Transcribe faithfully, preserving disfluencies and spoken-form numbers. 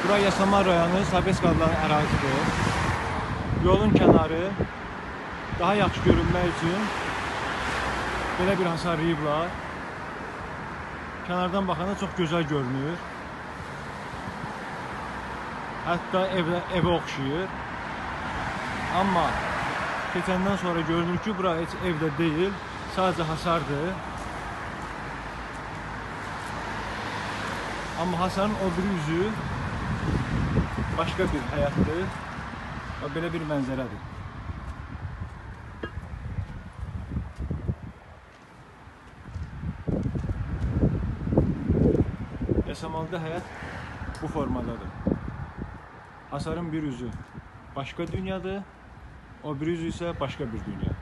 Bura Yasamal rayonu Sovetski adlanan ərazidir. Yolun kənarı daha yaxşı görünmək üçün belə bir hasarlayıblar. Kənardan baxanda çox gözəl görünür. Hətta evə, evə oxşayır. Amma keçəndən sonra görünür ki, bura heç evdə deyil, sadəcə hasardır. Amma hasarın o bir yüzü başqa bir həyatdır və belə bir mənzərədir. Yasamalda həyat bu formadadır. Hasarın bir yüzü başqa dünyadır, o bir yüzü isə başqa bir dünya.